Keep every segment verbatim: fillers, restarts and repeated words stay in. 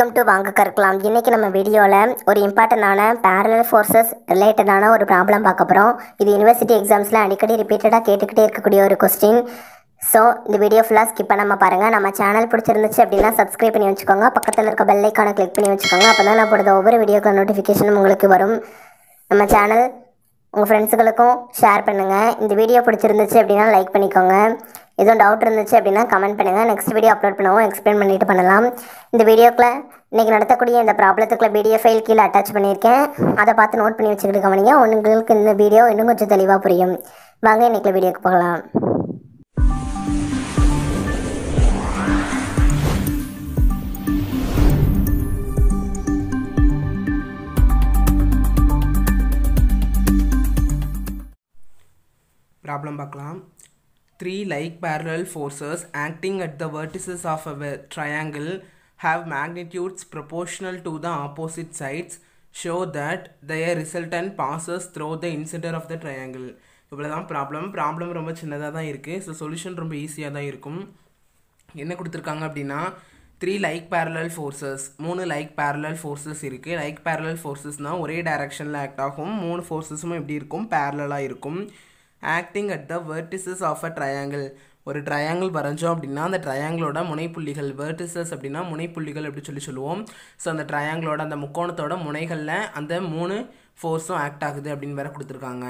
Welcome to வாங்க கற்கலாம். இன்றைக்கி நம்ம வீடியோவில் ஒரு இம்பார்ட்டண்டான பேரலல் ஃபோர்ஸஸ் ரிலேட்டடான ஒரு ப்ராப்ளம் பார்க்க போகிறோம். இது யூனிவர்சிட்டி எக்ஸாம்ஸில் அடிக்கடி ரிப்பீட்டடாக கேட்டுக்கிட்டே இருக்கக்கூடிய ஒரு கொஸ்டின். ஸோ இந்த வீடியோ ஃபுல்லாக ஸ்கிப் பண்ணாமல் பாருங்கள். நம்ம சேனல் பிடிச்சிருந்துச்சு அப்படின்னா சப்ஸ்கிரைப் பண்ணி வச்சுக்கோங்க. பக்கத்தில் இருக்க பெல் ஐக்கானை கிளிக் பண்ணி வச்சுக்கோங்க. அப்போ தான் நான் போடுற ஒவ்வொரு வீடியோக்கள் நோட்டிஃபிகேஷனும் உங்களுக்கு வரும். நம்ம சேனல் உங்கள் ஃப்ரெண்ட்ஸுகளுக்கும் ஷேர் பண்ணுங்கள். இந்த வீடியோ பிடிச்சிருந்துச்சு அப்படின்னா லைக் பண்ணிக்கோங்க. எதுவும் டவுட் இருந்துச்சு அப்படின்னா கமெண்ட் பண்ணுங்கள். நெக்ஸ்ட் வீடியோ அப்லோட் பண்ணுவோம், எக்ஸ்பிளைன் பண்ணிட்டு பண்ணலாம். இந்த வீடியோக்குள்ள இன்றைக்கி நடத்தக்கூடிய இந்த ப்ராப்ளத்துக்குள்ள பிடிஎஃப் ஃபைல் கீழே அட்டாச் பண்ணியிருக்கேன். அதை பார்த்து நோட் பண்ணி வச்சுக்கிட்டு கவனிங்க. உங்களுக்கு இந்த வீடியோ இன்னும் கொஞ்சம் தெளிவாக புரியும். வாங்க இன்றைக்கி வீடியோக்கு போகலாம். ப்ராப்ளம் பார்க்கலாம். Three like parallel forces acting at the vertices of a triangle have magnitudes proportional to the opposite sides. Show that their resultant passes through the incenter of the triangle. இவ்வளோதான் ப்ராப்ளம். ப்ராப்ளம் ரொம்ப சின்னதாக தான் இருக்குது. So solution ரொம்ப ஈஸியாக தான் இருக்கும். என்ன கொடுத்துருக்காங்க அப்படின்னா த்ரீ லைக் பேரலல் ஃபோர்ஸஸ், மூணு லைக் பேரலல் ஃபோர்ஸஸ் இருக்குது. லைக் பேரலல் ஃபோர்ஸஸ்னால் ஒரே டைரக்ஷனில் ஆக்ட் ஆகும். மூணு ஃபோர்ஸஸும் எப்படி இருக்கும், பேரலாக இருக்கும். Acting at the vertices of a triangle, ஒரு ட்ரையாங்கிள் வரைஞ்சோம் அப்படின்னா அந்த ட்ரையாங்கிளோட முனைப்புள்ளிகள், வெர்டிசஸ் அப்படின்னா முனைப்புள்ளிகள் அப்படி சொல்லி சொல்லுவோம். ஸோ அந்த ட்ரையாங்கிளோட அந்த முக்கோணத்தோட முனைகளில் அந்த மூணு ஃபோர்ஸும் ஆக்ட் ஆகுது அப்படின்னு வேற கொடுத்துருக்காங்க.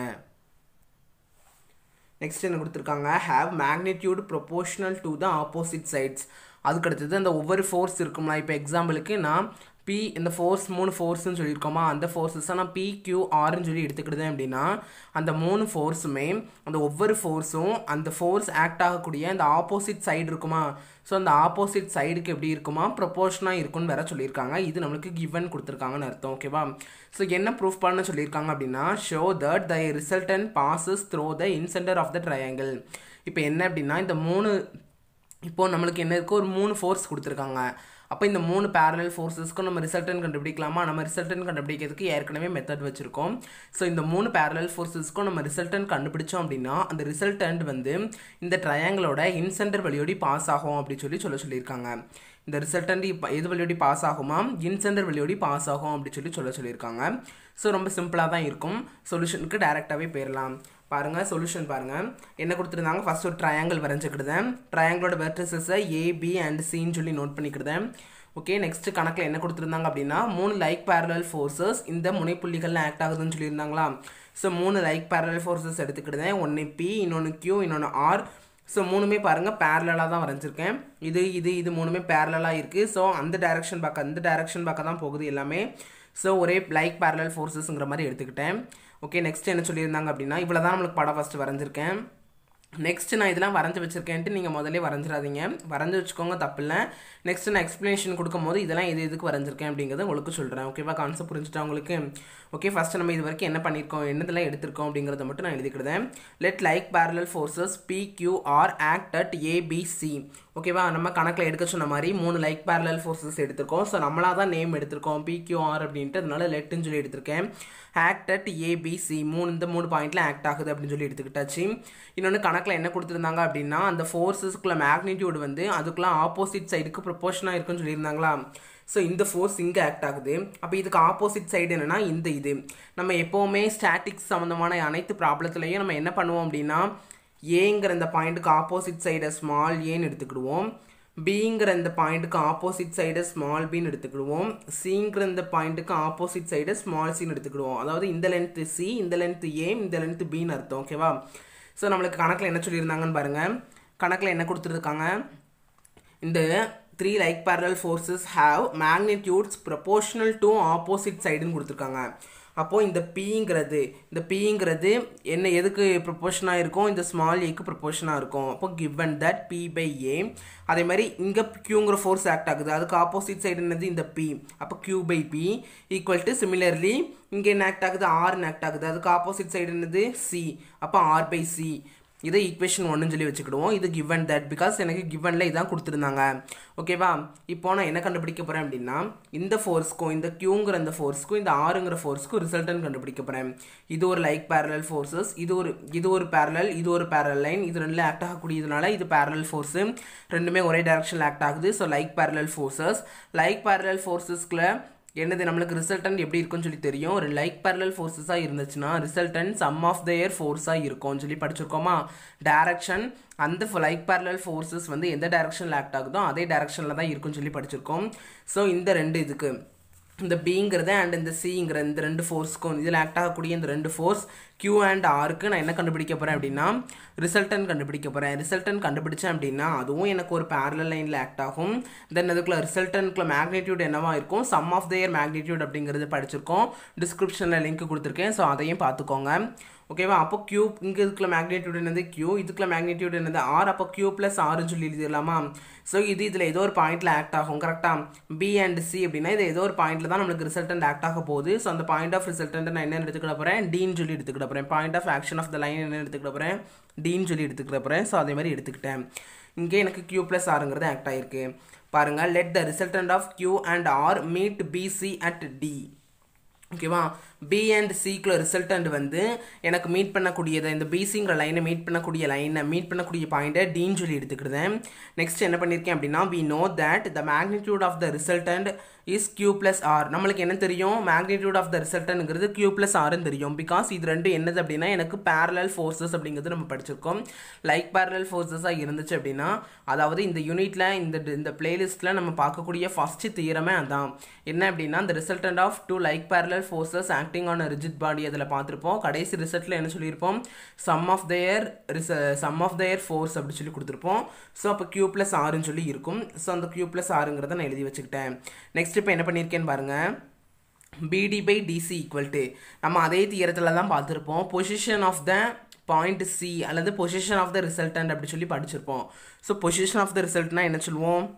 நெக்ஸ்ட் என்ன கொடுத்துருக்காங்க, have magnitude proportional to the opposite sides. அதுக்கு அடுத்தது அந்த ஒவ்வொரு ஃபோர்ஸ் இருக்கும்ல. இப்போ எக்ஸாம்பிளுக்கு நான் பி இந்த ஃபோர்ஸ் மூணு ஃபோர்ஸ்ன்னு சொல்லியிருக்கோமா, அந்த ஃபோர்ஸஸை நான் பி கியூ ஆர்ன்னு சொல்லி எடுத்துக்கிட்டேன் அப்படின்னா அந்த மூணு ஃபோர்ஸுமே அந்த ஒவ்வொரு ஃபோர்ஸும் அந்த ஃபோர்ஸ் ஆக்ட் ஆகக்கூடிய அந்த ஆப்போசிட் சைடு இருக்குமா, ஸோ அந்த ஆப்போசிட் சைடுக்கு எப்படி இருக்குமா, ப்ரொபோர்ஷனாக இருக்குன்னு வேற சொல்லியிருக்காங்க. இது நம்மளுக்கு கிவன் கொடுத்துருக்காங்கன்னு அர்த்தம். ஓகேவா. ஸோ என்ன ப்ரூஃப் பண்ண சொல்லியிருக்காங்க அப்படின்னா show that the resultant passes through the incentre of the triangle. இப்போ என்ன அப்படின்னா இந்த மூணு இப்போது நம்மளுக்கு என்ன இருக்குது, ஒரு மூணு ஃபோர்ஸ் கொடுத்துருக்காங்க. அப்போ இந்த மூணு பேரலல் ஃபோர்ஸஸ்க்கும் நம்ம ரிசல்டன் கண்டுபிடிக்கலாமா? நம்ம ரிசல்டன் கண்டுபிடிக்கிறதுக்கு ஏற்கனவே மெத்தட் வச்சுருக்கோம். ஸோ இந்த மூணு பேரலல் ஃபோர்ஸஸ்க்கும் நம்ம ரிசல்டன் கண்டுபிடிச்சோம் அப்படின்னா அந்த ரிசல்டன்ட் வந்து இந்த ட்ரையாங்கிளோட இன்சென்டர் வழியோடி பாஸ் ஆகும் அப்படின்னு சொல்லி சொல்ல சொல்லியிருக்காங்க. இந்த ரிசல்டன்ட் இப்போ எது வழியோடி பாஸ் ஆகுமா, இன்சென்டர் வழியோடி பாஸ் ஆகும் அப்படின்னு சொல்லி சொல்ல சொல்லியிருக்காங்க. ஸோ ரொம்ப சிம்பிளாக தான் இருக்கும். சொல்யூஷனுக்கு டேரெக்டாகவே போயிடலாம். பாருங்கள் சொல்யூஷன் பாருங்கள். என்ன கொடுத்துருந்தாங்க, ஃபஸ்ட் ஒரு ட்ரையாங்கிள் வரைஞ்சிக்கிடுதேன். ட்ரையாங்கிளோட வெர்டிசஸை ஏ பி அண்ட் சின்னு சொல்லி நோட் பண்ணிக்கிடுதேன். ஓகே. நெக்ஸ்ட் கணக்கில் என்ன கொடுத்துருந்தாங்க அப்படின்னா மூணு லைக் பேரலல் ஃபோர்ஸஸ் இந்த முனைப்புள்ளிகளில் ஆக்ட் ஆகுதுன்னு சொல்லியிருந்தாங்களா. ஸோ மூணு லைக் பேரலல் ஃபோர்ஸஸ் எடுத்துக்கிடுதேன். ஒன்று பி, இன்னொன்று கியூ, இன்னொன்று ஆர். ஸோ மூணுமே பாருங்கள் பேரலாக தான் வரைஞ்சிருக்கேன். இது இது இது மூணுமே பேரலாக இருக்குது. ஸோ அந்த டைரக்ஷன் பார்க்க அந்த டைரக்ஷன் பார்க்க தான் போகுது எல்லாமே. ஸோ ஒரே லைக் பேரலல் ஃபோர்ஸஸ்ங்கிற மாதிரி எடுத்துக்கிட்டேன். ஓகே. நெக்ஸ்ட் என்ன சொல்லியிருந்தாங்க அப்படின்னா இவ்வளோ தான் நம்மளுக்கு படம் ஃபஸ்ட்டு வரைஞ்சிருக்கேன். நெக்ஸ்ட் நான் இதெல்லாம் வரைஞ்சி வச்சுருக்கேன்ட்டு நீங்கள் முதலே வரைஞ்சிடாதீங்க, வரைஞ்சி வச்சுக்கோங்க, தப்பு இல்லை. நெக்ஸ்ட் நான் எக்ஸ்ப்ளனேஷன் கொடுக்கும் போது இதெல்லாம் எது எதுக்கு வரைஞ்சிருக்கேன் அப்படிங்கிறத உங்களுக்கு சொல்கிறேன். ஓகேவா. கான்செப்ட் புரிஞ்சுட்டா உங்களுக்கு. ஓகே. ஃபஸ்ட்டு நம்ம இது வரைக்கும் என்ன பண்ணியிருக்கோம், என்னதெல்லாம் எடுத்திருக்கோம் அப்படிங்கிறத மட்டும் நான் எழுதிக்கிடுதேன். Let like parallel forces P Q R act at ABC. ஓகேவா. நம்ம கணக்கில் எடுக்க சொன்ன மாதிரி மூணு லைக் பேரலல் ஃபோர்ஸஸ் எடுத்திருக்கோம். ஸோ நம்மளாக தான் நேம் எடுத்திருக்கோம் பி கியூ ஆர் அப்படின்ட்டு, அதனால லெட்டுன்னு சொல்லி எடுத்திருக்கேன். ஆக்ட் அட் ஏபிசி மூணு இந்த மூணு பாயிண்ட்ல ஆக்ட் ஆகுது அப்படின்னு சொல்லி எடுத்துக்கிட்டாச்சு. இன்னொன்று கணக்கில் என்ன கொடுத்துருந்தாங்க அப்படின்னா அந்த ஃபோர்ஸஸ்க்குள்ள மேக்னிடியூட் வந்து அதுக்குள்ள ஆப்போசிட் சைடுக்கு ப்ரொபோர்ஷனாக இருக்குன்னு சொல்லியிருந்தாங்களா. ஸோ இந்த ஃபோர்ஸ் இங்கே ஆக்ட் ஆகுது. அப்போ இதுக்கு ஆப்போசிட் சைடு என்னென்னா இந்த இது. நம்ம எப்போவுமே ஸ்டாட்டிக்ஸ் சம்மந்தமான அனைத்து ப்ராப்ளத்துலையும் நம்ம என்ன பண்ணுவோம் அப்படின்னா ஏங்கிற இந்த பாயிண்ட்டுக்கு ஆப்போசிட் சைடை ஸ்மால் ஏன்னு எடுத்துக்கிடுவோம். பிங்கிற இந்த பாயிண்ட்டுக்கு ஆப்போசிட் சைடு ஸ்மால் பின்னு எடுத்துக்கிடுவோம். சிங்கிற இந்த பாயிண்ட்டுக்கு ஆப்போசிட் சைடு ஸ்மால் சின்னு எடுத்துக்கிடுவோம். அதாவது இந்த லென்த்து சி, இந்த லென்த்து ஏ, இந்த லென்த்து பின்னு அர்த்தம். ஓகேவா. ஸோ நம்மளுக்கு கணக்கில் என்ன சொல்லியிருந்தாங்கன்னு பாருங்கள். கணக்கில் என்ன கொடுத்துருக்காங்க, இந்த three like parallel forces have magnitudes proportional to opposite சைடுன்னு கொடுத்துருக்காங்க. அப்போது இந்த பிங்கிறது இந்த பிங்கிறது என்ன எதுக்கு ப்ரொபோர்ஷனாக இருக்கும், இந்த ஸ்மால் ஏக்கு ப்ரொபோர்ஷனாக இருக்கும். அப்போ given that P by A. அதே மாதிரி இங்கே கியூங்கிற ஃபோர்ஸ் ஆக்ட் ஆகுது, அதுக்கு ஆப்போசிட் சைடு என்னது இந்த பி. அப்போ Q by B equal to similarly இங்கே என்ன ஆக்ட் ஆகுது, ஆர்னு ஆக்ட் ஆகுது, அதுக்கு ஆப்போசிட் சைடு என்னது சி. அப்போ ஆர் பை சி இதை ஈக்குவேஷன் ஒன்னு சொல்லி வச்சுக்கிடுவோம். இது given that பிகாஸ் எனக்கு கிவனில் இதான் கொடுத்துருந்தாங்க. ஓகேவா? இப்போ நான் என்ன கண்டுபிடிக்க போகிறேன் அப்படின்னா இந்த ஃபோர்ஸ்க்கும் இந்த கியூங்கிற இந்த ஃபோர்ஸ்க்கும் இந்த ஆறுங்கிற ஃபோர்ஸ்க்கும் ரிசல்டன் கண்டுபிடிக்க போகிறேன். இது ஒரு லைக் பேரலல் ஃபோர்ஸஸ், இது ஒரு இது ஒரு பேரலல், இது ஒரு பேரலல் லைன், இது ரெண்டில் ஆக்ட் ஆகக்கூடியதுனால இது பேரலல் ஃபோர்ஸு, ரெண்டுமே ஒரே டைரக்ஷனில் ஆக்ட் ஆகுது. So like parallel forces, like parallel ஃபோர்ஸஸ்க்குள்ள என்னது நம்மளுக்கு ரிசல்டன்ட் எப்படி இருக்குன்னு சொல்லி தெரியும். ஒரு லைக் பேரலல் ஃபோர்ஸஸாக இருந்துச்சுன்னா ரிசல்டன்ட் சம் ஆஃப் தேர் ஃபோர்ஸாக இருக்கும்னு சொல்லி படிச்சிருக்கோமா. டைரக்ஷன் அந்த லைக் பேரலல் ஃபோர்ஸஸ் வந்து எந்த டைரக்ஷனில் ஆக்ட் ஆகுதோ அதே டைரக்ஷனில் தான் இருக்குன்னு சொல்லி படிச்சிருக்கோம். ஸோ இந்த ரெண்டு இதுக்கு இந்த பிங்கிறது அண்ட் இந்த சிங்கிற இந்த ரெண்டு ஃபோர்ஸ்க்கும் இதில் ஆக்ட் ஆகக்கூடிய இந்த ரெண்டு ஃபோர்ஸ் கியூ அண்ட் ஆருக்கு நான் என்ன கண்டுபிடிக்க போகிறேன் அப்படின்னா ரிசல்டன் கண்டுபிடிக்க போகிறேன். ரிசல்டன் கண்டுபிடிச்சேன் அப்படின்னா அதுவும் எனக்கு ஒரு பேரலல் லைனில் ஆக்ட் ஆகும். தென் அதுக்குள்ள ரிசல்டனுக்குள்ள மேக்னிடியூட் என்னவா இருக்கும், சம் ஆஃப் தேர் மேக்னிடியூட் அப்படிங்கிறது படிச்சிருக்கோம். டிஸ்கிரிப்ஷனில் லிங்க் கொடுத்துருக்கேன். ஸோ அதையும் பார்த்துக்கோங்க. ஓகேவா? அப்போ கியூப் இங்கே இதுக்குள்ள மேக்னிடியூட் என்னது கியூ, இதுக்குள்ள மேக்னிடியூட் என்னது ஆர். அப்போ கியூ ப்ளஸ் ஆறுன்னு சொல்லி எழுதிடலாமா. ஸோ இது இதில் ஏதோ ஒரு பாயிண்டில் ஆக்ட் ஆகும். கரெக்டாக பி அண்ட் சி அப்படின்னா இது ஏதோ ஒரு பாயிண்டில் தான் நம்மளுக்கு ரிசல்டன்ட் ஆக்ட் ஆக போகுது. ஸோ அந்த பாயிண்ட் ஆஃப் ரிசல்டன்ட் நான் என்ன எடுத்துக்கிட போகிறேன், டீன்னு சொல்லி எடுத்துக்கிட போகிறேன். Point of action of the line என்ன எடுத்துக்கிட போகிறேன், டீன்னு சொல்லி எடுத்துக்கிட போகிறேன். ஸோ அதே மாதிரி எடுத்துக்கிட்டேன். இங்கே எனக்கு கியூ ப்ளஸ் ஆறுங்கிறது ஆக்ட் ஆகிருக்கு. பாருங்கள், let the resultant of Q and R meet BC at D. ஓகேவா? பி அண்ட் சிக்குள்ள ரிசல்டன்ட் வந்து எனக்கு மீட் பண்ணக்கூடியதை இந்த பிசிங்கிற லைனை மீட் பண்ணக்கூடிய லைனை மீட் பண்ணக்கூடிய பாயிண்ட்டை டீன்னு சொல்லி எடுத்துக்கிட்டேன். நெக்ஸ்ட் என்ன பண்ணியிருக்கேன் அப்படின்னா we know that the magnitude of the resultant is Q plus R. நம்மளுக்கு என்ன தெரியும், மேக்னிடியூட் ஆஃப் த ரிசல்டன்ட்ங்கிறது கியூ ப்ளஸ் ஆர்னு தெரியும். பிகாஸ் இது ரெண்டு என்னது அப்படின்னா எனக்கு பேரலல் ஃபோர்ஸஸ் அப்படிங்கிறது நம்ம படிச்சிருக்கோம். லைக் பேரலல் ஃபோர்ஸஸாக இருந்துச்சு அப்படின்னா அதாவது இந்த யூனிட்டில் இந்த இந்த பிளேலிஸ்ட்டில் நம்ம பார்க்கக்கூடிய ஃபஸ்ட்டு தியரமே அதான். என்ன அப்படின்னா இந்த resultant of two like parallel forces acting on a rigid body அதில் பார்த்துருப்போம். கடைசி ரிசல்ட்டில் என்ன சொல்லியிருப்போம், சம் ஆஃப் தேர் ரிச சம் ஆஃப் தேர் ஃபோர்ஸ் அப்படி சொல்லி கொடுத்துருப்போம். ஸோ அப்போ கியூ ப்ளஸ் ஆறுன்னு சொல்லி இருக்கும். ஸோ அந்த கியூ ப்ளஸ் ஆறுங்கிறத நான் எழுதி வச்சுக்கிட்டேன். நெக்ஸ்ட் இப்போ என்ன பண்ணியிருக்கேன்னு பாருங்கள், BD by DC equal to நம்ம அதே தியரத்தில் தான் பார்த்துருப்போம். Position of the point C அல்லது பொசிஷன் ஆஃப் த ரிசல்டன்ட் அப்படி சொல்லி படிச்சிருப்போம். ஸோ பொசிஷன் ஆஃப் த ரிசல்ட்னா என்ன சொல்லுவோம்,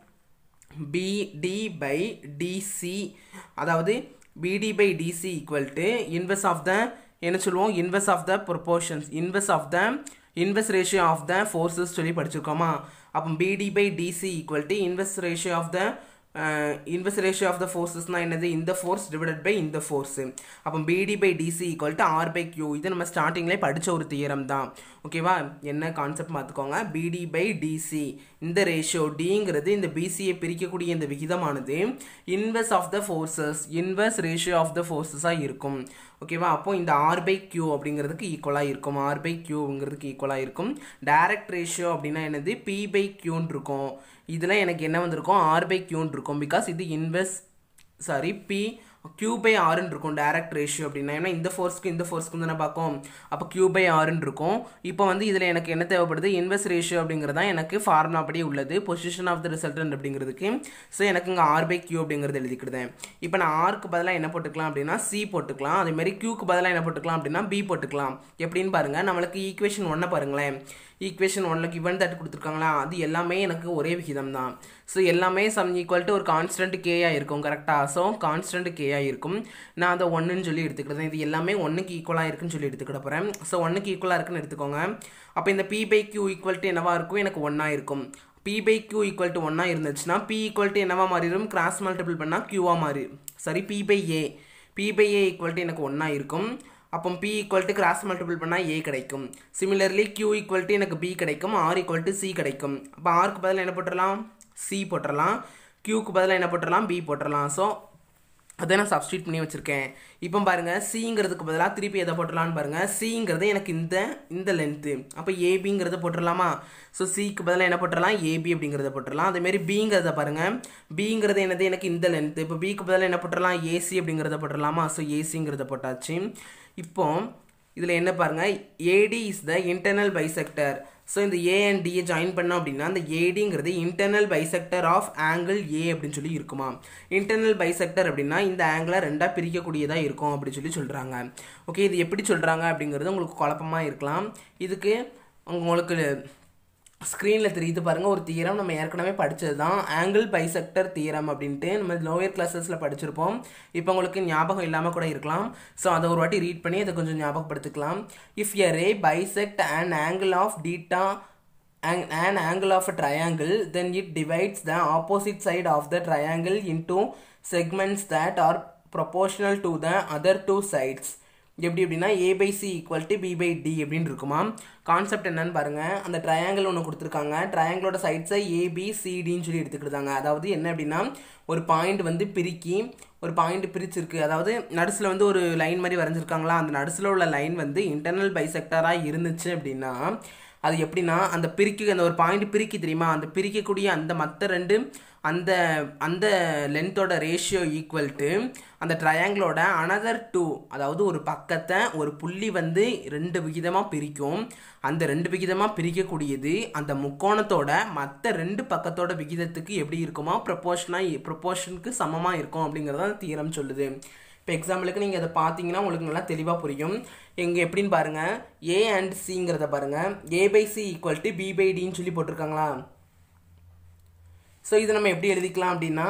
பிடி பை டிசி, அதாவது BD by DC equal to inverse of the என்ன சொல்லுவோம், inverse of the proportions, inverse of the inverse ratio of the forces சொல்லி படிச்சிருக்கோமா. அப்போ BD by DC equal to inverse ratio of the inverse ratio of the ஃபோர்ஸஸ்னால் என்னது, இந்த force divided by இந்த force. அப்போ BD by DC equal to R by Q. இது நம்ம ஸ்டார்டிங்லேயே படித்த ஒரு தியரம் தான். ஓகேவா? என்ன கான்செப்ட் பார்த்துக்கோங்க, பிடி பை டிசி இந்த ரேஷியோ டிங்கிறது இந்த பிசியை பிரிக்கக்கூடிய இந்த விகிதமானது inverse of the forces, inverse ratio of the ஃபோர்ஸஸாக இருக்கும். ஓகேவா? அப்போ இந்த ஆர் பை கியூ அப்படிங்கிறதுக்கு ஈக்குவலாக இருக்கும். ஆர் பை கியூங்கிறதுக்கு ஈக்குவலாக இருக்கும். டைரக்ட் ரேஷியோ அப்படின்னா என்னது, பி பை கியூன்னு இருக்கும். இதில் எனக்கு என்ன வந்திருக்கும், ஆர் பை கியூன்னு இருக்கும். பிகாஸ் இது inverse sorry P Q by ஆறுன்னு இருக்கும் டைரக்ட் ரேஷியோ அப்படின்னா. ஏன்னா இந்த ஃபோர்ஸ்க்கு இந்த ஃபோர்ஸ்க்கு தானே பார்க்கும். அப்போ கியூ பை ஆறுன்னு இருக்கும். இப்போ வந்து இதில் எனக்கு என்ன தேவைப்படுது, இன்வெர்ஸ் ரேஷியோ அப்படிங்கிறது தான் எனக்கு ஃபார்முலா அப்படியே உள்ளது பொசிஷன் ஆஃப் த ரிசல்டன்ட் அப்படிங்கிறதுக்கு. ஸோ எனக்கு இங்கே ஆர் பை கியூ அப்படிங்கிறது எழுதிக்கிடுதேன். இப்போ நான் ஆருக்கு பதிலாக என்ன போட்டுக்கலாம் அப்படின்னா சி போட்டுக்கலாம். அதேமாதிரி கியூக்கு பதிலாக என்ன போட்டுக்கலாம் அப்படின்னா பி போட்டுக்கலாம். எப்படின்னு பாருங்கள், நம்மளுக்கு ஈக்குவேஷன் ஒன்றை பாருங்களேன். ஈக்குவேஷன் ஒன்றில் கிவன் தட் கொடுத்துருக்காங்களா, அது எல்லாமே எனக்கு ஒரே விகிதம் தான். ஸோ எல்லாமே சம் ஈக்குவல் டு ஒரு கான்ஸ்டன்ட் கேயாக இருக்கும். கரெக்டாக? ஸோ கான்ஸ்டன்ட் கேயாக இருக்கும். நான் அதை ஒன்றுன்னு சொல்லி எடுத்துக்கிட்டேன். இது எல்லாமே ஒன்றுக்கு ஈக்குவலாக இருக்குன்னு சொல்லி எடுத்துக்கிட போகிறேன். ஸோ ஒன்றுக்கு ஈக்குவலாக இருக்குன்னு எடுத்துக்கோங்க. அப்போ இந்த P by Q equal to என்னவா இருக்கும், எனக்கு ஒன்றா இருக்கும். P by Q equal to ஒன்றா இருந்துச்சுன்னா பி ஈக்குவல் டு என்னவா மாறிடும், கிராஸ் மல்டிபிள் பண்ணால் கியூவாக மாறி sorry P by A P by A equal to எனக்கு ஒன்றா இருக்கும். அப்போ P equal to cross multiple பண்ணால் ஏ கிடைக்கும். சிமிலர்லி கியூ ஈக்குவல் டு எனக்கு பி கிடைக்கும். ஆர் ஈக்குவல் டு சி கிடைக்கும். அப்போ ஆருக்கு பதிலாக என்ன போட்டுடலாம், சி போட்டுடலாம். கியூக்கு பதிலாக என்ன போட்டுடலாம், பி போட்டுடலாம். ஸோ அதை நான் சப்ஸ்டியூட் பண்ணி வச்சுருக்கேன். இப்போ பாருங்கள், சிங்கிறதுக்கு பதிலாக திருப்பி எதை போட்டுடலான்னு பாருங்கள். சிங்கிறது எனக்கு இந்த இந்த லென்த்து. அப்போ ஏபிங்கிறத போட்டுடலாமா. ஸோ சிக்கு பதிலாக என்ன போட்டுடலாம், ஏபி அப்படிங்கிறத போட்டுடலாம். அதேமாரி பிங்கிறத பாருங்கள், பிங்கிறது என்னது எனக்கு இந்த லென்த்து. இப்போ பிக்கு பதிலாக என்ன போட்டுடலாம், ஏசி அப்படிங்கிறத போட்டுடலாமா. ஸோ ஏசிங்கிறத போட்டாச்சு. இப்போ இதில் என்ன பாருங்கள், AD is the internal bisector. So இந்த ஏ அண்ட் டியை ஜாயின் பண்ணோம் அப்படின்னா அந்த ஏடிங்கிறது internal bisector of angle A அப்படின்னு சொல்லி இருக்குமா. இன்டர்னல் பைசெக்டர் அப்படின்னா இந்த ஆங்கிளை ரெண்டாக பிரிக்கக்கூடியதாக இருக்கும் அப்படின்னு சொல்லி சொல்கிறாங்க. ஓகே, இது எப்படி சொல்கிறாங்க அப்படிங்கிறது உங்களுக்கு குழப்பமாக இருக்கலாம். இதுக்கு உங்களுக்கு ஸ்க்ரீனில் தெரியுது பாருங்கள் ஒரு தியரம் நம்ம ஏற்கனவே படித்தது தான் ஆங்கிள் பைசெக்டர் தியரம் அப்படின்ட்டு நம்ம லோயர் கிளாஸஸில் படிச்சிருப்போம். இப்போ உங்களுக்கு ஞாபகம் இல்லாமல் கூட இருக்கலாம். ஸோ அதை ஒரு வாட்டி ரீட் பண்ணி அதை கொஞ்சம் ஞாபகப்படுத்திக்கலாம். If a ray bisect and angle of theta an, an angle of a triangle, then it divides the opposite side of the triangle into segments that are proportional to the other two sides. எப்படி எப்படின்னா a by c equal to b by d அப்படின்னு இருக்குமா. Concept என்னன்னு பாருங்க. அந்த triangle ஒன்று கொடுத்துருக்காங்க. ட்ரையாங்கிளோட சைட்ஸை a b c dன்னு சொல்லி எடுத்துக்கிட்டாங்க. அதாவது என்ன அப்படின்னா ஒரு பாயிண்ட் வந்து பிரிக்கி ஒரு பாயிண்ட் பிரிச்சிருக்கு. அதாவது நடுசில் வந்து ஒரு லைன் மாதிரி வரைஞ்சிருக்காங்களா, அந்த நடுசில் உள்ள லைன் வந்து இன்டர்னல் பைசெக்டராக இருந்துச்சு அப்படின்னா அது எப்படின்னா அந்த பிரிக்க அந்த ஒரு பாயிண்ட் பிரிக்கி தெரியுமா, அந்த பிரிக்கக்கூடிய அந்த மற்ற ரெண்டு அந்த அந்த லென்த்தோட ரேஷியோ ஈக்குவல் டு அந்த ட்ரையாங்கிளோட அனதர் டூ, அதாவது ஒரு பக்கத்தை ஒரு புள்ளி வந்து ரெண்டு விகிதமாக பிரிக்கும். அந்த ரெண்டு விகிதமாக பிரிக்கக்கூடியது அந்த முக்கோணத்தோட மற்ற ரெண்டு பக்கத்தோட விகிதத்துக்கு எப்படி இருக்குமா, ப்ரொப்போர்ஷனாக ப்ரொப்போர்ஷனுக்கு சமமாக இருக்கும் அப்படிங்கிறத அந்த தியரம் சொல்லுது. இப்போ எக்ஸாம்பிளுக்கு நீங்கள் அதை பார்த்தீங்கன்னா உங்களுக்கு நல்லா தெளிவாக புரியும். எங்கே எப்படின்னு பாருங்கள், ஏ அண்ட் சிங்கிறத பாருங்கள். A by C equal to B by டின்னு சொல்லி போட்டிருக்காங்களா. ஸோ இதை நம்ம எப்படி எழுதிக்கலாம் அப்படின்னா,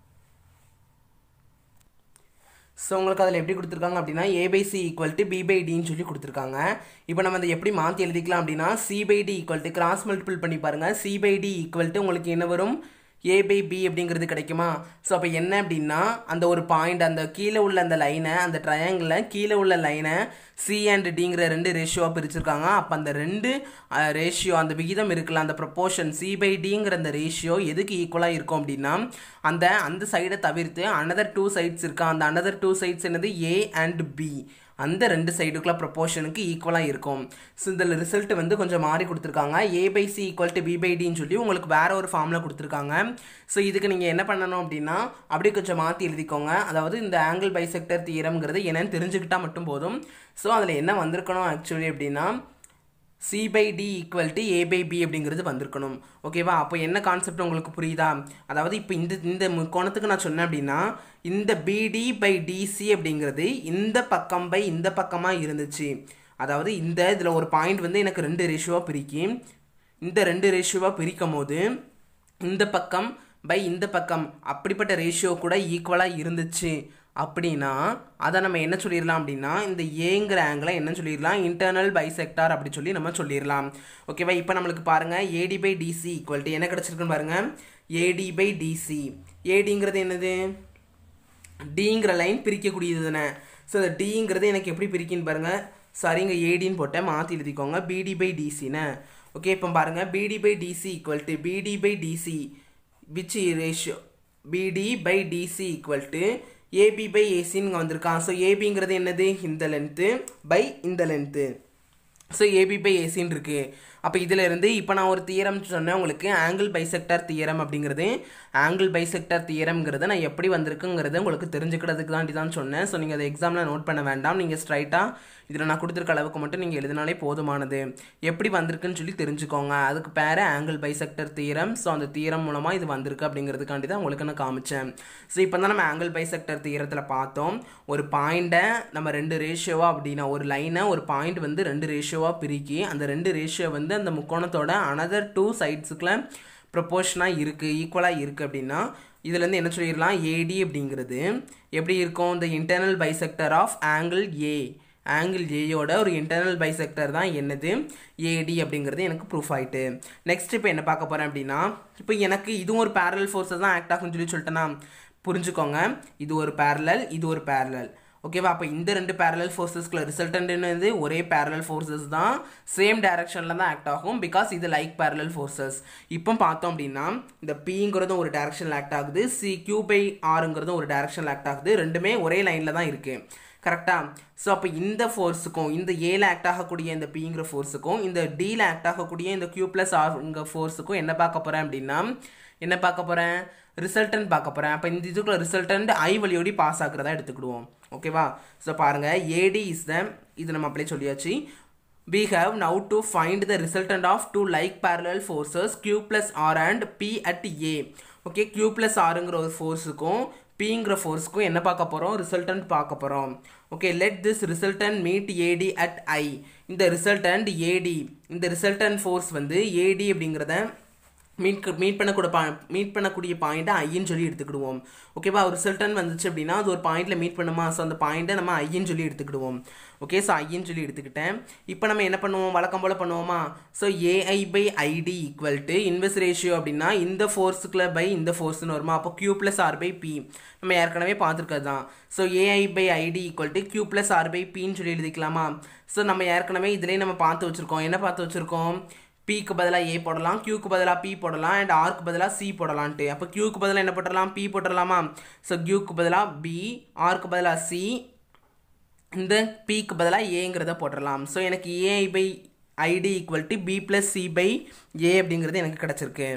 ஸோ உங்களுக்கு அதில் எப்படி கொடுத்துருக்காங்க அப்படின்னா A by C equal to B by டின்னு சொல்லி கொடுத்துருக்காங்க. இப்போ நம்ம அதை எப்படி மாற்றி எழுதிக்கலாம் அப்படின்னா C by D equal to cross multiple பண்ணி பாருங்கள். C by D equal to உங்களுக்கு என்ன வரும், ஏ பை பி அப்படிங்கிறது கிடைக்குமா. ஸோ அப்போ என்ன அப்படின்னா அந்த ஒரு பாயிண்ட் அந்த கீழே உள்ள அந்த லைனை அந்த ட்ரையாங்கிளில் கீழே உள்ள லைனை சி அண்ட் டிங்கிற ரெண்டு ரேஷியோவாக பிரிச்சிருக்காங்க. அப்போ அந்த ரெண்டு ரேஷியோ அந்த விகிதம் இருக்குல்ல, அந்த ப்ரொப்போர்ஷன் சி பை டிங்கிற அந்த ரேஷியோ எதுக்கு ஈக்குவலாக இருக்கும் அப்படின்னா அந்த அந்த சைடை தவிர்த்து அனதர் டூ சைட்ஸ் இருக்கா, அந்த அனதர் டூ சைட்ஸ் என்னது ஏ அண்ட் பி, அந்த ரெண்டு சைடுக்குள்ள ப்ரொப்போர்ஷனுக்கு ஈக்குவலாக இருக்கும். ஸோ இதில் ரிசல்ட் வந்து கொஞ்சம் மாறி கொடுத்துருக்காங்க. A by C equal to B by டின்னு சொல்லி உங்களுக்கு வேற ஒரு ஃபார்மில் கொடுத்துருக்காங்க. ஸோ இதுக்கு நீங்கள் என்ன பண்ணணும் அப்படின்னா அப்படியே கொஞ்சம் மாற்றி எழுதிக்கோங்க. அதாவது இந்த ஆங்கிள் பைசெக்டர் தியரம்ங்கிறது என்னன்னு தெரிஞ்சுக்கிட்டால் மட்டும் போதும். ஸோ அதில் என்ன வந்திருக்கணும் ஆக்சுவலி அப்படின்னா C by D equal to A by B அப்படிங்கிறது வந்திருக்கணும். ஓகேவா. அப்போ என்ன கான்செப்ட் உங்களுக்கு புரியுதா. அதாவது இப்போ இந்த இந்த முக்கோணத்துக்கு நான் சொன்னேன் அப்படின்னா இந்த பிடி பை டிசி அப்படிங்கிறது இந்த பக்கம் பை இந்த பக்கமாக இருந்துச்சு. அதாவது இந்த இதில் ஒரு பாயிண்ட் வந்து எனக்கு ரெண்டு ரேஷியோவாக பிரிக்கி இந்த ரெண்டு ரேஷியோவாக பிரிக்கும் போது இந்த பக்கம் பை இந்த பக்கம் அப்படிப்பட்ட ரேஷியோ கூட ஈக்குவலாக இருந்துச்சு அப்படின்னா அதை நம்ம என்ன சொல்லிடலாம் அப்படின்னா இந்த ஏங்கிற ஆங்கிளை என்ன சொல்லிடலாம், இன்டர்னல் பைசெக்டார் அப்படி சொல்லி நம்ம சொல்லிடலாம். ஓகேவா. இப்போ நம்மளுக்கு பாருங்கள் AD by DC equal to என்ன கிடச்சிருக்குன்னு பாருங்கள், ஏடி பை டிசி. ஏடிங்கிறது என்னது, டிங்கிற லைன் பிரிக்கக்கூடியது தானே. ஸோ இந்த டிங்கிறது எனக்கு எப்படி பிரிக்கின்னு பாருங்கள். சாரி இங்கே ஏடின்னு போட்டேன், மாற்றி எழுதிக்கோங்க பிடி பை டிசின்னு. ஓகே. இப்போ பாருங்கள் BD by DC equal to BD by DC which ratio BD by DC equal to AB by ஏசின்னு வந்திருக்கான். ஸோ ஏபிங்கிறது என்னது, இந்த லென்த்து பை இந்த லென்த்து. ஸோ ஏபி பை ஏசின்னு இருக்குது. அப்போ இதில் இருந்து இப்போ நான் ஒரு தியரம் சொன்னேன் உங்களுக்கு, ஆங்கிள் பைசெக்டர் தியரம் அப்படிங்கிறது. ஆங்கிள் பைசெக்டர் தியரம்ங்கிறது நான் எப்படி வந்திருக்குங்கிறது உங்களுக்கு தெரிஞ்சுக்கிறதுக்கு தாண்டி தான் சொன்னேன். ஸோ நீங்கள் அதை எக்ஸாமில் நோட் பண்ண வேண்டாம். நீங்கள் ஸ்ட்ரைட்டாக இதில் நான் கொடுத்துருக்க அளவுக்கு மட்டும் நீங்கள் எழுதினாலே போதுமானது. எப்படி வந்திருக்குன்னு சொல்லி தெரிஞ்சுக்கோங்க. அதுக்கு பேர் ஆங்கிள் பைசெக்டர் தியரம். ஸோ அந்த தியரம் மூலமாக இது வந்திருக்கு அப்படிங்கிறதுக்காண்டி தான் உங்களுக்கு நான் காமிச்சேன். ஸோ இப்போ தான் நம்ம ஆங்கிள் பைசெக்டர் தியரத்தில் பார்த்தோம். ஒரு பாயிண்ட்டை நம்ம ரெண்டு ரேஷியோவாக அப்படின்னா ஒரு லைனை ஒரு பாயிண்ட் வந்து ரெண்டு ரேஷியோவாக பிரிக்கி அந்த ரெண்டு ரேஷியோ வந்து அந்த முக்கோணத்தோட அனதர் டூ சைட்ஸுக்குள்ள ப்ரொப்போர்ஷனாக இருக்குது, ஈக்குவலாக இருக்குது அப்படின்னா இதுலேருந்து என்ன சொல்லிடலாம், ஏடி அப்படிங்கிறது எப்படி இருக்கும், இந்த internal bisector of angle A. Angle ஏயோட ஒரு இன்டர்னல் பைசெக்டர் தான் என்னது, ஏடி அப்படிங்கிறது எனக்கு ப்ரூஃப் ஆகிட்டு. நெக்ஸ்ட் இப்போ என்ன பார்க்க போகிறேன் அப்படின்னா இப்போ எனக்கு இதுவும் ஒரு பேரலல் ஃபோர்ஸஸ் தான் ஆக்ட் ஆகும்னு சொல்லி சொல்லிட்டேன்னா புரிஞ்சுக்கோங்க. இது ஒரு பேரலல், இது ஒரு பேரலல். ஓகேவா. அப்போ இந்த ரெண்டு பேரலல் ஃபோர்ஸஸ்க்குள்ள ரிசல்டன்ட்னு வந்து ஒரே பேரலல் ஃபோர்ஸஸ் தான், சேம் டைரக்ஷனில் தான் ஆக்ட் ஆகும். பிகாஸ் இது லைக் பேரலல் ஃபோர்ஸஸ். இப்போ பார்த்தோம் அப்படின்னா இந்த பிங்கிறதும் ஒரு டைரக்ஷனில் ஆக்ட் ஆகுது, சி கியூ பை ஆருங்கிறதும் ஒரு டைரக்ஷனில் ஆக்ட் ஆகுது. ரெண்டுமே ஒரே லைனில் தான் இருக்குது. கரெக்டாக. ஸோ அப்போ இந்த ஃபோர்ஸுக்கும் இந்த ஏல ஆக்ட் ஆகக்கூடிய இந்த பிங்கிற ஃபோர்ஸுக்கும் இந்த டியில் ஆக்ட் ஆகக்கூடிய இந்த கியூ ப்ளஸ் ஆருங்க ஃபோர்ஸுக்கும் என்ன பார்க்க போகிறேன் அப்படின்னா என்ன பார்க்க போகிறேன், ரிசல்டன்ட் பார்க்க போகிறேன். அப்போ இந்த இதுக்குள்ள ரிசல்டன்ட் ஐ வழியோடி பாஸ் ஆகிறதா எடுத்துக்கிடுவோம். ஓகேவா. ஸோ பாருங்கள் ஏடி இஸ் த, இது நம்ம அப்படியே சொல்லியாச்சு. We have now to find the resultant of two like parallel forces Q plus R and P at A. Okay. Q plus Rங்கிற ஒரு ஃபோர்ஸுக்கும் Pங்கிற ஃபோர்ஸ்க்கும் என்ன பார்க்க போகிறோம், ரிசல்டன்ட் பார்க்க போகிறோம். Okay, let this resultant meet AD at I. இந்த resultant ஏடி, இந்த ரிசல்டன்ட் ஃபோர்ஸ் வந்து ஏடி அப்படிங்கிறத மீட் மீட் பண்ணக்கூட பா மீட் பண்ணக்கூடிய பாயிண்ட்டை ஐன்னு சொல்லி எடுத்துக்கிடுவோம். ஓகேவா, ஒரு ரிசல்டன் வந்துச்சு அப்படின்னா அது ஒரு பாயிண்ட்டில் மீட் பண்ணுமா, ஸோ அந்த பாயிண்ட்டை நம்ம ஐன்னு சொல்லி எடுத்துக்கிடுவோம். ஓகே, ஸோ ஐன்னு சொல்லி எடுத்துக்கிட்டேன். இப்போ நம்ம என்ன பண்ணுவோம், வழக்கம் போல் பண்ணுவோமா. So AI by ID equal to inverse ratio அப்படின்னா இந்த ஃபோர்ஸுக்குள்ள பை இந்த ஃபோர்ஸ்னு வருமா. அப்போ Q plus R by P நம்ம ஏற்கனவே பார்த்துருக்கிறது தான். So AI by ID equal to Q plus R by பின்னு சொல்லி எழுதிக்கலாமா. ஸோ நம்ம ஏற்கனவே இதிலே நம்ம பார்த்து வச்சுருக்கோம். என்ன பார்த்து வச்சுருக்கோம், பிக்கு பதிலாக ஏ போடலாம், கியூக்கு பதிலாக பி போடலாம், அண்ட் ஆர்க்கு பதிலாக சி போடலான்ட்டு. அப்போ கியூக்கு பதிலாக என்ன போட்டுடலாம், பி போட்டுடலாமா. ஸோ கியூக்கு பதிலாக பி, ஆர்க்கு பதிலாக சி, இந்த பிக்கு பதிலாக ஏங்கிறத போட்டுடலாம். ஸோ எனக்கு AI by ID equal to B plus C by A அப்படிங்கிறது எனக்கு கிடச்சிருக்கு.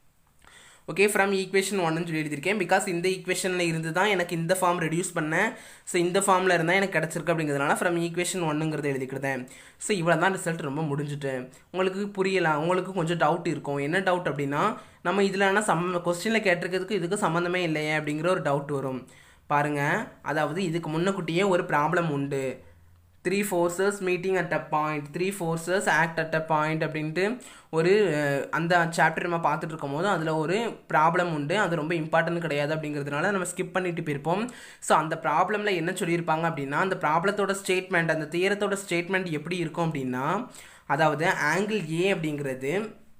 ஓகே, ஃப்ரம் ஈக்குவேஷன் ஒன்னு சொல்லி எழுதியிருக்கேன். பிகாஸ் இந்த ஈக்குவேஷனில் இருந்து தான் எனக்கு இந்த ஃபார்ம் ரெடியூஸ் பண்ணேன். ஸோ இந்த ஃபார்மில் இருந்தால் எனக்கு கிடச்சிருக்கு அப்படிங்கிறதுனால ஃப்ரம் ஈக்குவேஷன் ஒன்னுங்கிறத எழுதிக்கிட்டேன். ஸோ இவ்வளோ தான் ரிசல்ட், ரொம்ப முடிஞ்சுட்டு. உங்களுக்கு புரியலாம், உங்களுக்கு கொஞ்சம் டவுட் இருக்கும். என்ன டவுட் அப்படின்னா, நம்ம இதில் ஆனால் சம் கொஸ்டினில் கேட்டிருக்கிறதுக்கு இதுக்கு சம்மந்தமே இல்லையே அப்படிங்கிற ஒரு டவுட் வரும். பாருங்கள், அதாவது இதுக்கு முன்னக்கூட்டியே ஒரு ப்ராப்ளம் உண்டு. Three forces meeting at a point, three forces act at a point அப்படின்ட்டு ஒரு அந்த சாப்டர் நம்ம பார்த்துட்டு இருக்கும் போது அதில் ஒரு ப்ராப்ளம் உண்டு. அது ரொம்ப இம்பார்ட்டன்ட் கிடையாது அப்படிங்கிறதுனால நம்ம ஸ்கிப் பண்ணிட்டு போயிருப்போம். ஸோ அந்த ப்ராப்ளமில் என்ன சொல்லியிருப்பாங்க அப்படின்னா, அந்த ப்ராப்ளத்தோட ஸ்டேட்மெண்ட், அந்த தியரத்தோட ஸ்டேட்மெண்ட் எப்படி இருக்கும் அப்படின்னா, அதாவது ஆங்கிள் ஏ அப்படிங்கிறது,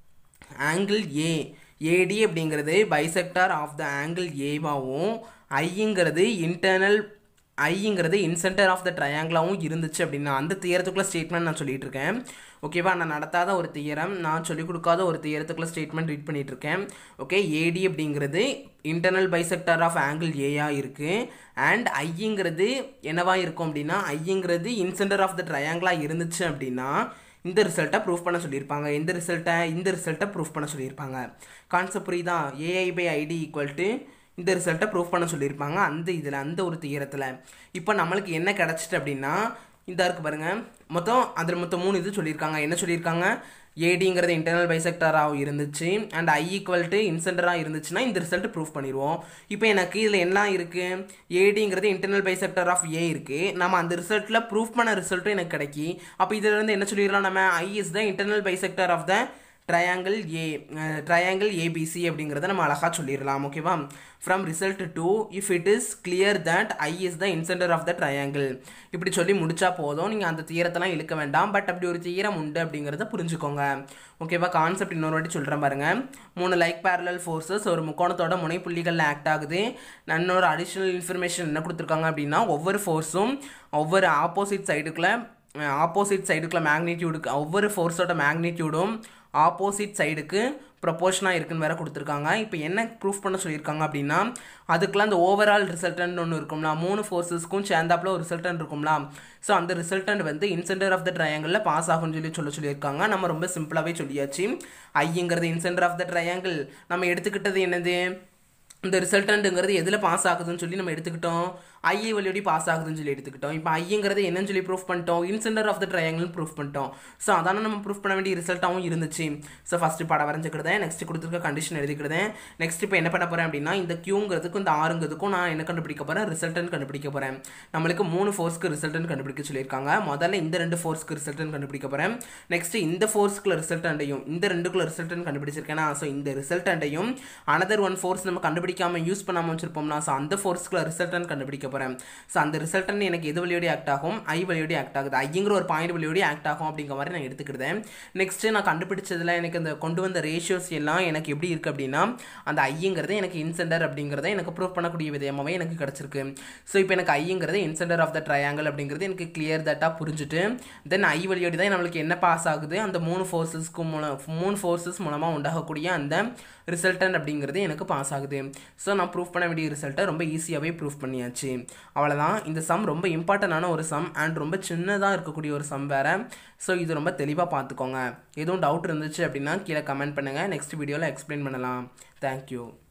ஆங்கிள் ஏ ஏடி அப்படிங்கிறது பைசெக்டார் ஆஃப் த ஆங்கிள் ஏவாகவும், ஐங்கிறது இன்டர்னல் ஐங்கிறது இன்சென்டர் ஆஃப் த ட்ரையாங்கிளாகவும் இருந்துச்சு அப்படின்னா அந்த தியரத்துக்குள்ள ஸ்டேட்மெண்ட் நான் சொல்லிட்டு இருக்கேன். ஓகேவா, நான் நடத்தாத ஒரு தியரம், நான் சொல்லிக் கொடுக்காத ஒரு தியரத்துக்குள்ள ஸ்டேட்மெண்ட் ரீட் பண்ணிட்டு இருக்கேன். ஓகே, ஏடி அப்படிங்கிறது இன்டர்னல் பைசெக்டார் ஆஃப் ஆங்கிள் ஏயா இருக்குது. அண்ட் ஐங்கிறது என்னவா இருக்கும் அப்படின்னா, ஐங்கிறது இன்சென்டர் ஆஃப் த ட்ரையாங்கிளாக இருந்துச்சு அப்படின்னா இந்த ரிசல்ட்டை ப்ரூஃப் பண்ண சொல்லியிருப்பாங்க. இந்த ரிசல்ட்டை இந்த ரிசல்ட்டை ப்ரூஃப் பண்ண சொல்லியிருப்பாங்க. கான்செப்ட் புரியுதா. AI by ID equal to இந்த ரிசல்ட்டை ப்ரூஃப் பண்ண சொல்லியிருப்பாங்க அந்த இதில், அந்த ஒரு தியரத்தில். இப்போ நம்மளுக்கு என்ன கிடச்சிட்டு அப்படின்னா, இந்த இருக்குது பாருங்கள், மொத்தம் அதில் மொத்தம் மூணு இது சொல்லியிருக்காங்க. என்ன சொல்லியிருக்காங்க, ஏடிங்கிறது இன்டர்னல் பைசெக்டராக இருந்துச்சு அண்ட் ஐ ஈக்குவல் டு இன்சென்டராக இருந்துச்சுன்னா இந்த ரிசல்ட் ப்ரூஃப் பண்ணிடுவோம். இப்போ எனக்கு இதில் என்ன இருக்குது, ஏடிங்கிறது இன்டர்னல் பைசெக்டர் ஆஃப் ஏ இருக்குது. நம்ம அந்த ரிசல்ட்டில் ப்ரூஃப் பண்ண ரிசல்ட்டும் எனக்கு கிடைக்கி. அப்போ இதில் இருந்து என்ன சொல்லிடலாம், நம்ம I is the internal bisector of the triangle A, triangle ABC அப்படிங்கிறத நம்ம அழகாக சொல்லிடலாம். ஓகேவா, from result two if it is clear that I is the incentre of the triangle. இப்படி சொல்லி முடிச்சா போதும், நீங்கள் அந்த தியரத்தெல்லாம் இழுக்க வேண்டாம். பட் அப்படி ஒரு தியரம் உண்டு அப்படிங்கிறத புரிஞ்சுக்கோங்க. ஓகேவா, கான்செப்ட் இன்னொரு வாட்டி சொல்கிறேன் பாருங்கள். மூணு லைக் பேரலல் ஃபோர்ஸஸ் ஒரு முக்கோணத்தோட முனைப்புள்ளிகளில் ஆக்ட் ஆகுது. இன்னொரு அடிஷ்னல் இன்ஃபர்மேஷன் என்ன கொடுத்துருக்காங்க அப்படின்னா, ஒவ்வொரு ஃபோர்ஸும் ஒவ்வொரு ஆப்போசிட் சைடுக்குள்ளே ஆப்போசிட் சைடுக்குள்ள மேக்னிடியூடுக்கு, ஒவ்வொரு ஃபோர்ஸோட மேக்னிடியூடும் ஆப்போசிட் சைடுக்கு ப்ரொபோர்ஷனாக இருக்குன்னு வேறு கொடுத்துருக்காங்க. இப்போ என்ன ப்ரூஃப் பண்ண சொல்லியிருக்காங்க அப்படின்னா, அதுக்கெலாம் அந்த ஓவரால் ரிசல்டன்ட் ஒன்று இருக்கும்ல, மூணு ஃபோர்ஸஸ்க்கும் சேர்ந்தாப்பில் ஒரு ரிசல்டன்ட் இருக்கும்ல. ஸோ அந்த ரிசல்டன்ட் வந்து இன்சென்டர் ஆஃப் த ட்ரையாங்கிளில் பாஸ் ஆகும்னு சொல்லி சொல்ல சொல்லியிருக்காங்க. நம்ம ரொம்ப சிம்பிளாகவே சொல்லியாச்சு. ஐங்கிறது இன்சென்டர் ஆஃப் த ட்ரையாங்கிள். நம்ம எடுத்துக்கிட்டது என்னது, இந்த ரிசல்டன்ட்டுங்கிறது எதில் பாஸ் ஆகுதுன்னு சொல்லி நம்ம எடுத்துக்கிட்டோம், ஐஏ வழியோடி பாஸ் ஆகுதுன்னு சொல்லி எடுத்துக்கிட்டோம். இப்போ ஐங்கிறது என்னன்னு சொல்லி ப்ரூஃப் பண்ணிட்டோம், incentre of the triangle proof பண்ணிட்டோம். ஸோ அதான நம்ம ப்ரூஃப் பண்ண வேண்டிய ரிசல்ட்டாகவும் இருந்துச்சு. ஸோ ஃபஸ்ட்டு படம் வரைஞ்சிக்கிட்டேன், நெக்ஸ்ட் கொடுத்துருக்க கண்டிஷன் எழுதிக்கிட்டேன். நெக்ஸ்ட் இப்போ என்ன பண்ண போகிறேன் அப்படின்னா, இந்த கியூங்கிறதுக்கும் இந்த ஆறுங்கிறதுக்கும் நான் என்ன கண்டுபிடிக்க போகிறேன், ரிசல்டன் கண்டுபிடிக்க போகிறேன். நம்மளுக்கு மூணு ஃபோர்ஸ்க்கு ரிசல்டன் கண்டுபிடிக்க சொல்லியிருக்காங்க. முதல்ல இந்த ரெண்டு ஃபோர்ஸ்க்கு ரிசல்டன் கண்டுபிடிக்க போகிறேன். நெக்ஸ்ட் இந்த ஃபோர்ஸ்க்குள்ள ரிசல்டண்டையும் இந்த ரெண்டுக்குள்ள ரிசல்டன் கண்டுபிடிச்சிருக்கேன்னா, ஸோ இந்த ரிசல்டண்டையும் அனதர் ஒன் ஃபோர்ஸ் நம்ம கண்டுபிடிக்காம யூஸ் பண்ணாமல் வச்சிருப்போம்னா, ஸோ அந்த ஃபோர்ஸ்க்குள்ள ரிசல்டன் கண்டுபிடிக்க போகிறேன். ஸோ அந்த ரிசல்டன் எனக்கு எது வழியோடி ஆக்ட் ஆகும், ஐ வழியோடி ஆக்ட் ஆகுது. ஐங்கிற ஒரு பாயிண்ட் வழியோடி ஆக்ட் ஆகும் அப்படிங்கிற மாதிரி நான் எடுத்துக்கிட்டேன். நெக்ஸ்ட் நான் கண்டுபிடிச்சதில் எனக்கு இந்த கொண்டு வந்த ரேஷியோஸ் எல்லாம் எனக்கு எப்படி இருக்குது அப்படின்னா, அந்த ஐங்கிறது எனக்கு இன்சென்டர் அப்படிங்கிறத எனக்கு ப்ரூஃப் பண்ணக்கூடிய விதமாகவே எனக்கு கிடச்சிருக்கு. ஸோ இப்போ எனக்கு ஐங்கிறது இன்சென்டர் ஆஃப் த ட்ரையாங்கிள் அப்படிங்கிறது எனக்கு கிளியர் தட்டாக புரிஞ்சுட்டு, தென் ஐ வழியோடி தான் நம்மளுக்கு என்ன பாஸ் ஆகுது, அந்த மூணு ஃபோர்ஸஸ்க்கு மூலம் மூணு ஃபோர்ஸஸ் மூலமாக உண்டாகக்கூடிய அந்த ரிசல்டன் அப்படிங்கிறது எனக்கு பாஸ் ஆகுது. ஸோ நான் ப்ரூஃப் பண்ண வேண்டிய ரிசல்ட்டை ரொம்ப ஈஸியாகவே ப்ரூஃப் பண்ணியாச்சு. அவ்வளோதான். இந்த சம் ரொம்ப இம்பார்ட்டண்டான ஒரு சம் அண்ட் ரொம்ப சின்னதாக இருக்கக்கூடிய ஒரு சம் வேறு. ஸோ இது ரொம்ப தெளிவாக பார்த்துக்கோங்க. எதுவும் டவுட் இருந்துச்சு அப்படின்னா கீழே கமெண்ட் பண்ணுங்கள், நெக்ஸ்ட் வீடியோவில் எக்ஸ்பிளைன் பண்ணலாம். தேங்க்யூ.